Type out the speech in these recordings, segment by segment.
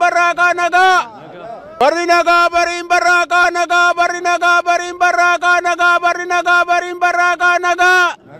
baraka naga barinaga barin baraka naga barinaga barin baraka naga barinaga barin baraka naga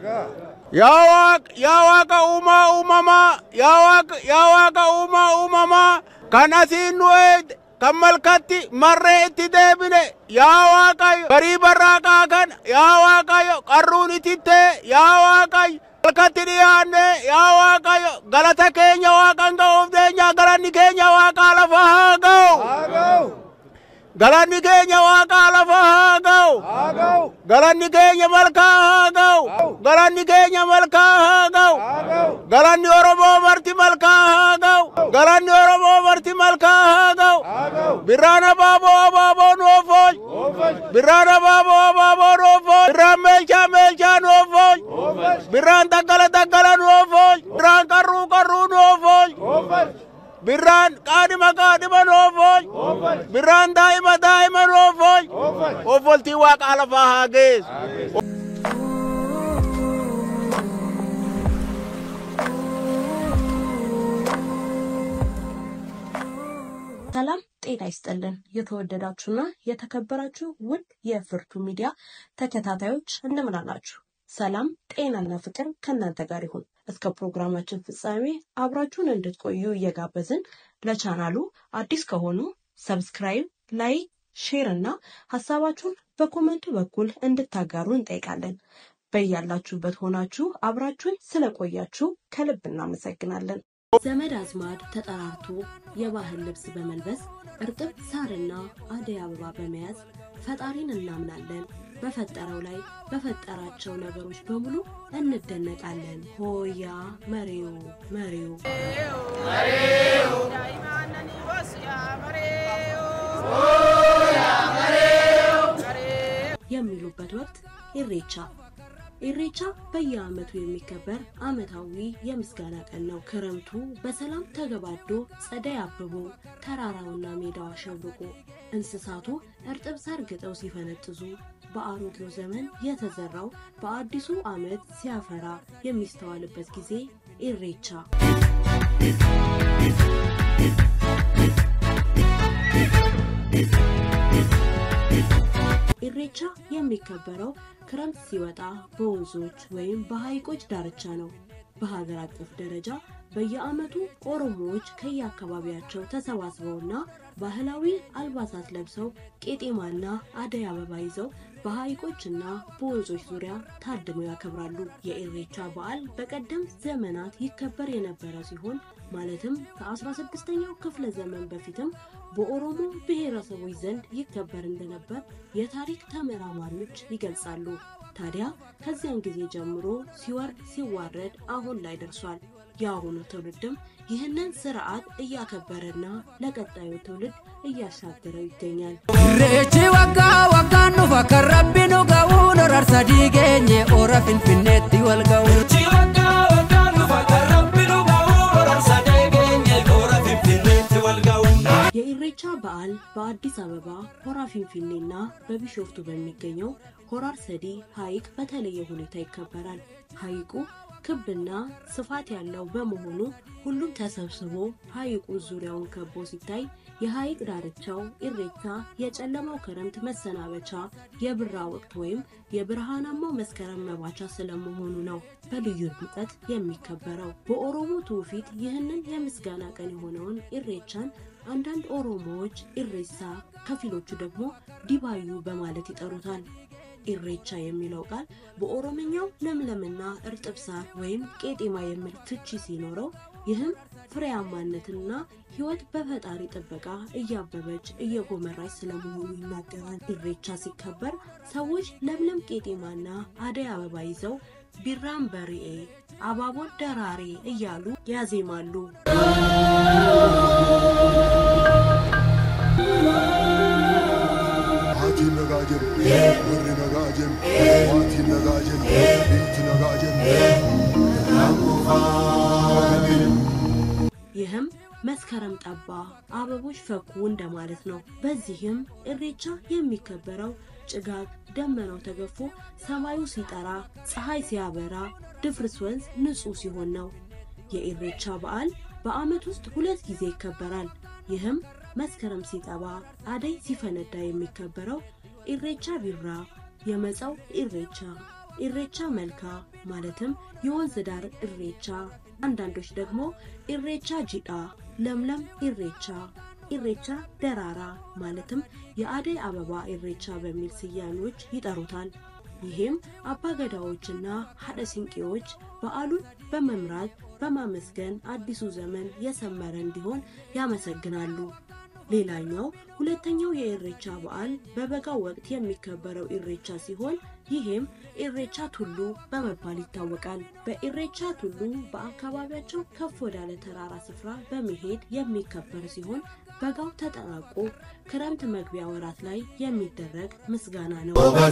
Yawaka umama yawaka umama kanasin nued kamalkati marre itidebine yawaka bari baraka kan yawaka qarruni titte yawaka kalkatiriane yawaka galata Kenya wakanga ofdenya galani Kenya wakala fahago galani Kenya wakala fahago galani Kenya malkahago galani Kenya malkahago galani Oromo marti malkahago galani Oromo marti malkahago birana babo nofoj birana babo nofoj ramelcha nofoj biran tagala nofoj biran karu nofoj biran kadima nofoj biran daima nofoj ofol tiwak ala fahages ሰላም ጤና ይስጥልን የተወደዳችሁና የተከበራችሁ ውድ የፍርቱ ሚዲያ ተከታታዮች እንደምን አላችሁ ሰላም ጤናና ፍቅር ከናንተ ጋር ይሁን እስከ ፕሮግራማችን ፍጻሜ አብራችሁን እንድትቆዩ እየጋበዝን ለቻናሉ አዲስ ከሆኑ ሰብስክራይብ ላይክ ሼር እና ሐሳባችሁን በኮሜንቱ በኩል እንድታጋሩ እንጠይቃለን በእያላችሁበት ሆናችሁ አብራችሁን ስለቆያችሁ ከልብ እናመሰግናለን ዘመድ አዝማድ ተጠራርቶ የባህል ልብስ በመልበስ እርጥብ ሳርና አደይ አበባ በመያዝ ፈጣሪን እናምናለን በፈጠረው ላይ በፈጠራቸው ነገሮች በሙሉ እንደነቃለን ሆያ መሪው ዳይማነኒ ወስያ መሪው ሆያ መሪው የሚሉበት ወቅት ኢሬቻ በየዓመቱ የሚከበር ዓመታዊ የምስጋና ቀን ነው ክረምቱ በሰላም ተገባዶ ጸደይ አብቦ ተራራውና ሜዳው አሸብርቆ እንስሳቱ እርጥብ ሳር ግጠው ሲፈነጥዙ በአሮጌው ዘመን የተዘራው በአዲሱ ዓመት ሲያፈራ የሚስተዋልበት ጊዜ ኢሬቻ ኢሬቻ የሚከበረው ክረምት ሲወጣ በወንዞች ወይም በሐይቆች ዳርቻ ነው በሀገር አቀፍ ደረጃ በየዓመቱ ኦሮሞዎች ከየአካባቢያቸው ተሰባስበውና ባህላዊ አልባሳት ለብሰው ቄጤማና አደይ አበባ ይዘው በሐይቆችና በወንዞች ዙሪያ ታድመው ያከብራሉ የኢሬቻ በዓል በቀደም ዘመናት ይከበር የነበረ ሲሆን ማለትም ከ16ኛው ክፍለ ዘመን በፊትም በኦሮሞ ብሔረሰቦች ዘንድ ይከበር እንደነበር የታሪክ ተመራማሪዎች ይገልጻሉ ታዲያ ከዚያን ጊዜ ጀምሮ ሲወርድ ሲዋረድ አሁን ላይ ደርሷል ያሁኑ ትውልድም ይህንን ስርዓት እያከበረና ለቀጣዩ ትውልድ እያሻገረው ይገኛል ኢሬቺ ወጋኑ ፈከረብኑ ጋውን ረርሰዲገኘ ኦረፍን ፍኔት ይወልጋው ኢሬቺ ወጋኑ ፈከረብኑ ጋውን ረርሰዲገኘ ኦረፍን ፍኔት ይወልጋው የኢሬቻ በዓል በአዲስ አበባ ሆራ ፊንፊኔና በቢሾፍቱ በሚገኘው ሆራር ሰዲ ሐይቅ በተለየ ሁኔታ ይከበራል ሐይቁ ክብና ስፋት ያለው በመሆኑ ሁሉም ተሰብስቦ ሐይቁ ዙሪያውን ከቦ ሲታይ የሐይቅ ዳርቻው ኢሬቻ የጨለማው ክረምት መሰናበቻ የብራ ወቅት ወይም የብርሃናማው መስከረም መባቻ ስለመሆኑ ነው በልዩ ድምቀት የሚከበረው በኦሮሞ ትውፊት ይህንን የምስጋና ቀን የሆነውን ኢሬቻን አንዳንድ ኦሮሞዎች ኢሬሳ ከፊሎቹ ደግሞ ዲባዩ በማለት ይጠሩታል ኢሬቻ የሚለው ቃል በኦሮሞኛው ለምለምና እርጥብ ሳር ወይም ቄጤማ የሚል ፍቺ ሲኖረው ይህም ፍሬያማነትና ህይወት በፈጣሪ ጥበቃ እያበበች እየጎመራች ስለመሆኑ ይናገራል ኢሬቻ ሲከበር ሰዎች ለምለም ቄጤማና አደይ አበባ ይዘው ቢራም በሪኤ አባቦ ደራሬ እያሉ ያዜማሉ nagajem warri nagajem wati nagajem binti nagajem ይህም መስከረም ጠባ አበቦች ፈኩ እንደማለት ነው በዚህም ኢሬቻ የሚከበረው ጭጋግ ደመናው ተገፎ ሰማዩ ሲጠራ ፀሐይ ሲያበራ ድፍርስ ወንዝ ንጹህ ሲሆን ነው የኢሬቻ በዓል በአመት ውስጥ ሁለት ጊዜ ይከበራል ይህም መስከረም ሲጠባ አደይ ሲፈነዳ የሚከበረው ኢሬቻ ቢራ የመጻው ኢሬቻ መልካ ማለትም የወንዝ ዳር ኢሬቻ አንዳንዶች ደግሞ ኢሬቻ ጂዳ ለምለም ኢሬቻ ደራራ ማለትም የአደይ አበባ ኢሬቻ በሚል ስያሜዎች ይጠሩታል። ይህም አባገዳዎችና ሀደ ሲንቄዎች በዓሉን በመምራት በማመስገን አዲሱ ዘመን የሰመረ እንዲሆን ያመሰግናሉ። ሌላኛው ሁለተኛው የኢሬቻ በዓል በበጋው ወቅት የሚከበረው ኢሬቻ ሲሆን ይህም ኢሬቻ ቱሉ በመባል ይታወቃል። በኢሬቻ ቱሉ በአካባቢያቸው ከፍ ወዳለ ተራራ ስፍራ በመሄድ የሚከበር ሲሆን በጋው ተጠናቆ ክረምት መግቢያ ወራት ላይ የሚደረግ ምስጋና ነው።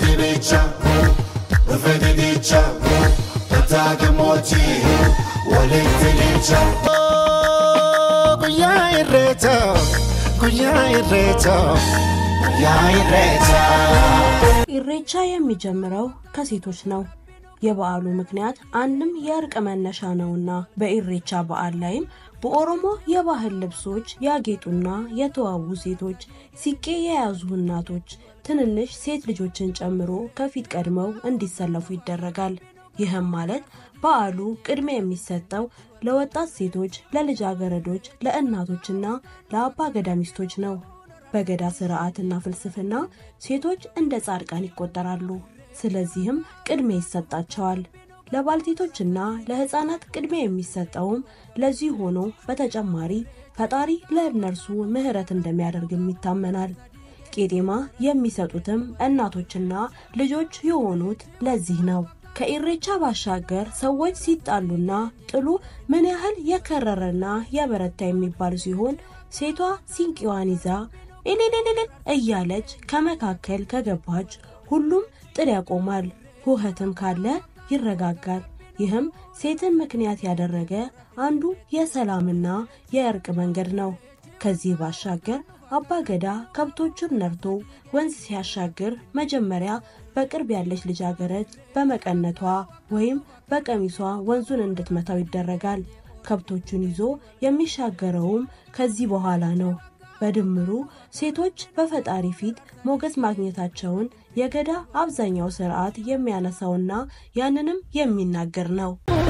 ኢሬቻ የሚጀምረው ከሴቶች ነው። የበዓሉ ምክንያት አንድም የእርቅ መነሻ ነውና በኢሬቻ በዓል ላይም በኦሮሞ የባህል ልብሶች ያጌጡና የተዋቡ ሴቶች ሲቄ የያዙ እናቶች ትንንሽ ሴት ልጆችን ጨምሮ ከፊት ቀድመው እንዲሰለፉ ይደረጋል። ይህም ማለት በዓሉ ቅድሚያ የሚሰጠው ለወጣት ሴቶች፣ ለልጃገረዶች፣ ለእናቶችና ለአባ ገዳ ሚስቶች ነው። በገዳ ስርዓትና ፍልስፍና ሴቶች እንደ ጻድቃን ይቆጠራሉ። ስለዚህም ቅድሚያ ይሰጣቸዋል። ለባልቴቶችና ለህፃናት ቅድሚያ የሚሰጠውም ለዚህ ሆኖ በተጨማሪ ፈጣሪ ለእነርሱ ምህረት እንደሚያደርግም ይታመናል። ቄጤማ የሚሰጡትም እናቶችና ልጆች የሆኑት ለዚህ ነው። ከኢሬቻ ባሻገር ሰዎች ሲጣሉና ጥሉ ምን ያህል የከረረና የበረታ የሚባል ሲሆን ሴቷ ሲንቂዋን ይዛ ኤሌሌሌ እያለች ከመካከል ከገባች ሁሉም ጥል ያቆማል። ሁኸትም ካለ ይረጋጋል። ይህም ሴትን ምክንያት ያደረገ አንዱ የሰላምና የእርቅ መንገድ ነው። ከዚህ ባሻገር አባ ገዳ ከብቶቹን ነርቶ ወንዝ ሲያሻግር መጀመሪያ በቅርብ ያለች ልጃገረድ በመቀነቷ ወይም በቀሚሷ ወንዙን እንድትመታው ይደረጋል። ከብቶቹን ይዞ የሚሻገረውም ከዚህ በኋላ ነው። በድምሩ ሴቶች በፈጣሪ ፊት ሞገስ ማግኘታቸውን የገዳ አብዛኛው ስርዓት የሚያነሳውና ያንንም የሚናገር ነው።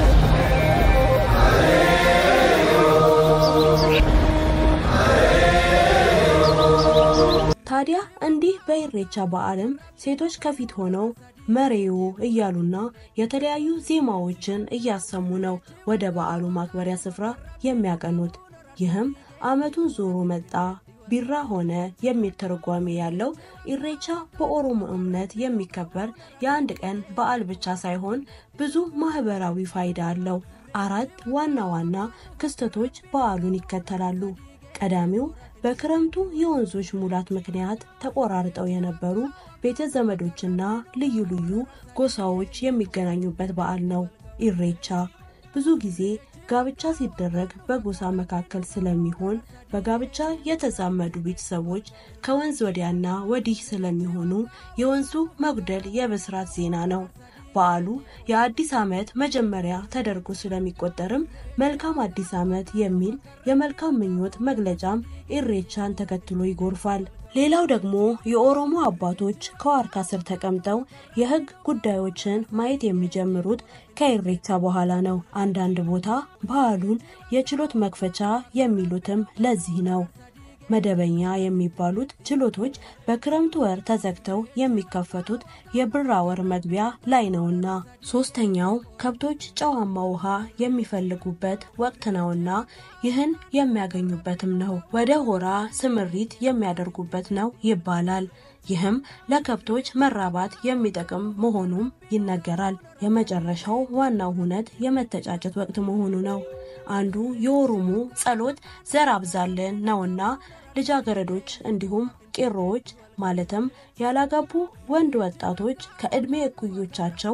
ታዲያ እንዲህ በኢሬቻ በዓልም ሴቶች ከፊት ሆነው መሬው እያሉና የተለያዩ ዜማዎችን እያሰሙ ነው ወደ በዓሉ ማክበሪያ ስፍራ የሚያቀኑት። ይህም አመቱን ዞሮ መጣ ቢራ ሆነ የሚል ትርጓሜ ያለው ኢሬቻ በኦሮሞ እምነት የሚከበር የአንድ ቀን በዓል ብቻ ሳይሆን ብዙ ማህበራዊ ፋይዳ አለው። 4 ዋና ዋና ክስተቶች በዓሉን ይከተላሉ። ቀዳሚው በክረምቱ የወንዞች ሙላት ምክንያት ተቆራርጠው የነበሩ ቤተ ዘመዶችና ልዩ ልዩ ጎሳዎች የሚገናኙበት በዓል ነው። ኢሬቻ ብዙ ጊዜ ጋብቻ ሲደረግ በጎሳ መካከል ስለሚሆን በጋብቻ የተዛመዱ ቤተሰቦች ከወንዝ ወዲያና ወዲህ ስለሚሆኑ የወንዙ መጉደል የብስራት ዜና ነው። በዓሉ የአዲስ ዓመት መጀመሪያ ተደርጎ ስለሚቆጠርም መልካም አዲስ ዓመት የሚል የመልካም ምኞት መግለጫም ኢሬቻን ተከትሎ ይጎርፋል። ሌላው ደግሞ የኦሮሞ አባቶች ከዋርካ ስር ተቀምጠው የህግ ጉዳዮችን ማየት የሚጀምሩት ከኢሬቻ በኋላ ነው። አንዳንድ ቦታ በዓሉን የችሎት መክፈቻ የሚሉትም ለዚህ ነው። መደበኛ የሚባሉት ችሎቶች በክረምቱ ወር ተዘግተው የሚከፈቱት የብራ ወር መግቢያ ላይ ነውና። ሶስተኛው ከብቶች ጨዋማ ውሃ የሚፈልጉበት ወቅት ነውና ይህን የሚያገኙበትም ነው። ወደ ሆራ ስምሪት የሚያደርጉበት ነው ይባላል። ይህም ለከብቶች መራባት የሚጠቅም መሆኑም ይነገራል። የመጨረሻው ዋናው ሁነት የመተጫጨት ወቅት መሆኑ ነው። አንዱ የኦሮሞ ጸሎት ዘር አብዛልን ነውና ልጃገረዶች እንዲሁም ቄሮዎች ማለትም ያላጋቡ ወንድ ወጣቶች ከእድሜ እኩዮቻቸው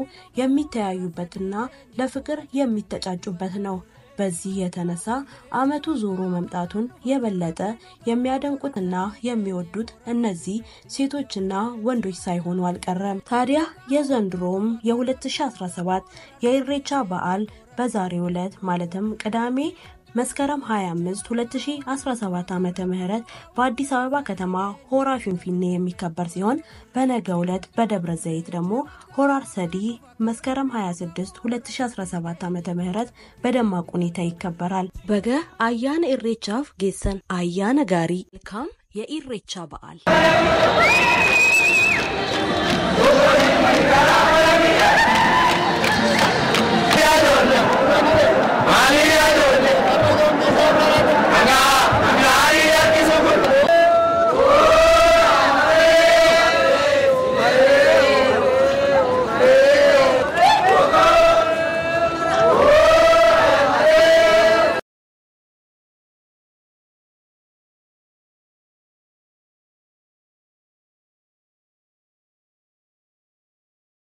የሚተያዩበትና ለፍቅር የሚተጫጩበት ነው። በዚህ የተነሳ አመቱ ዞሮ መምጣቱን የበለጠ የሚያደንቁትና የሚወዱት እነዚህ ሴቶችና ወንዶች ሳይሆኑ አልቀረም። ታዲያ የዘንድሮም የ2017 የኢሬቻ በዓል በዛሬው ዕለት ማለትም ቅዳሜ መስከረም 25 2017 ዓመተ ምህረት በአዲስ አበባ ከተማ ሆራ ፊንፊኔ የሚከበር ሲሆን በነገው ዕለት በደብረ ዘይት ደግሞ ሆራ አርሰዲ መስከረም 26 2017 ዓመተ ምህረት በደማቅ ሁኔታ ይከበራል። በገ አያነ ኢሬቻፍ ጌሰን አያነ ጋሪ ልካም የኢሬቻ በዓል